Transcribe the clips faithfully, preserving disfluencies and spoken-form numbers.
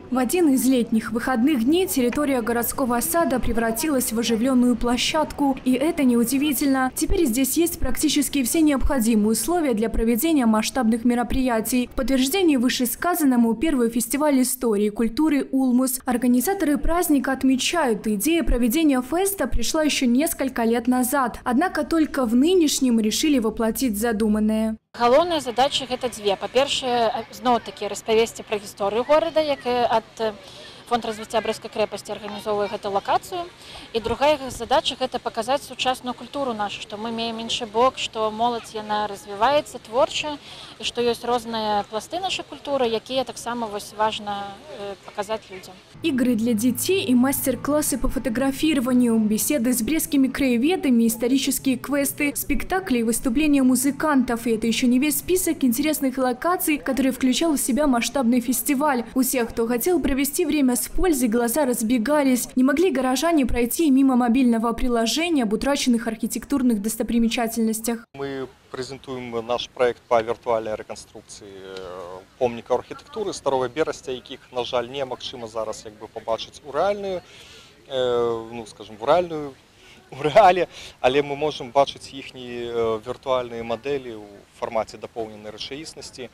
В один из летних выходных дней территория городского сада превратилась в оживленную площадку. И это неудивительно. Теперь здесь есть практически все необходимые условия для проведения масштабных мероприятий. В подтверждение вышесказанному первый фестиваль истории и культуры «Улмус». Организаторы праздника отмечают, идея проведения феста пришла еще несколько лет назад. Однако только в нынешнем решили воплотить задуманное. Галоўныя задачы гэта дзве. Па-першае, зноў-такі распавесці пра гісторыю горада, як ад Фонд развіцця Брэсцкай крэпасці арганізоўвае гэту лакацыю. І другая задача гэта паказаць сучасную культуру нашу, што мы маем іншы бок, што моладзь яна развіваецца творча і што ёсць розныя пласты нашай культуры, якія таксама вось важна показать людям. Игры для детей и мастер-классы по фотографированию, беседы с брестскими краеведами, исторические квесты, спектакли и выступления музыкантов. И это еще не весь список интересных локаций, который включал в себя масштабный фестиваль. У всех, кто хотел провести время с пользой, глаза разбегались. Не могли горожане пройти мимо мобильного приложения об утраченных архитектурных достопримечательностях. Мы презентуем наш проект по виртуальной реконструкции помнікаў архітектури Старого Берестя, яких, на жаль, немагчыма зараз як бы побачити у реальную, ну, скажем, в реальную, у реалі, але ми можемо бачити їхні віртуальні моделі у форматі доповненої рэчаіснасці.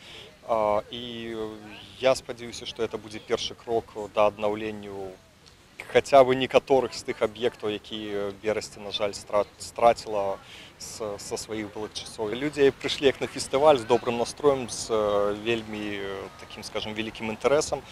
І я спадзяюся, што это будзе першы крок да аднаўлення хотя бы некоторых з тых объектов, які Бересце, на жаль, стратила со своих былых часов. Люди пришли як на фестиваль с добрым настроем, с вельми таким, скажем, великим интересом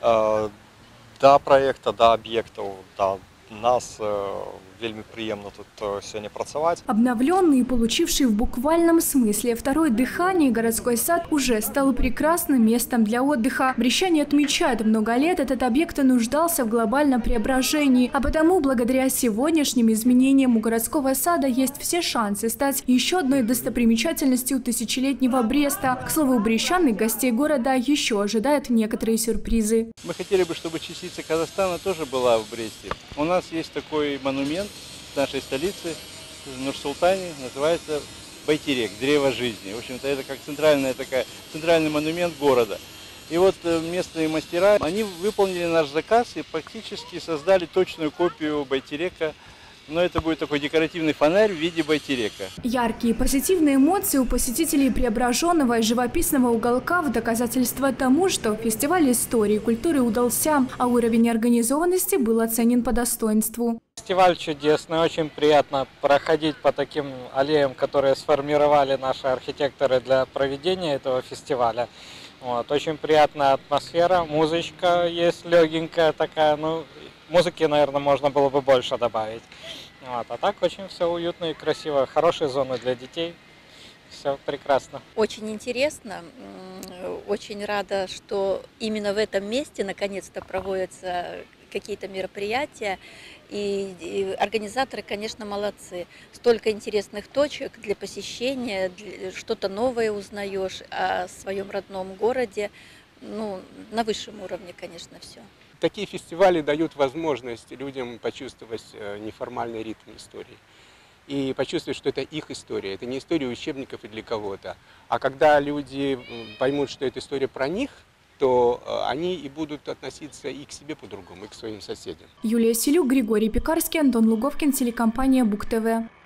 до проекта, до объектов, до нас вельми приемно тут сегодня працаваць. Обновленный и получивший в буквальном смысле второе дыхание, городской сад уже стал прекрасным местом для отдыха. Брещане отмечают, много лет этот объект нуждался в глобальном преображении, а потому благодаря сегодняшним изменениям у городского сада есть все шансы стать еще одной достопримечательностью тысячелетнего Бреста. К слову, брещан и гостей города еще ожидают некоторые сюрпризы. Мы хотели бы, чтобы частица Казахстана тоже была в Бресте. У нас есть такой монумент в нашей столице, в Нур-Султане, называется Байтерек, древо жизни. В общем-то, это как центральная такая, центральный монумент города. И вот местные мастера, они выполнили наш заказ и практически создали точную копию Байтерека. Но это будет такой декоративный фонарь в виде байтерека. Яркие позитивные эмоции у посетителей преображенного и живописного уголка в доказательство тому, что фестиваль истории и культуры удался, а уровень организованности был оценен по достоинству. Фестиваль чудесный, очень приятно проходить по таким аллеям, которые сформировали наши архитекторы для проведения этого фестиваля. Вот, очень приятная атмосфера, музычка есть легенькая такая, ну, музыки, наверное, можно было бы больше добавить. Вот, а так очень все уютно и красиво, хорошие зоны для детей, все прекрасно. Очень интересно, очень рада, что именно в этом месте наконец-то проводятся какие-то мероприятия, и, и организаторы, конечно, молодцы. Столько интересных точек для посещения, что-то новое узнаешь о своем родном городе, ну, на высшем уровне, конечно, все. Такие фестивали дают возможность людям почувствовать неформальный ритм истории. И почувствовать, что это их история, это не история учебников и для кого-то. А когда люди поймут, что это история про них, то они и будут относиться и к себе по-другому, и к своим соседям. Юлия Селюк, Григорий Пекарский, Антон Луговкин, телекомпания Бук ТВ.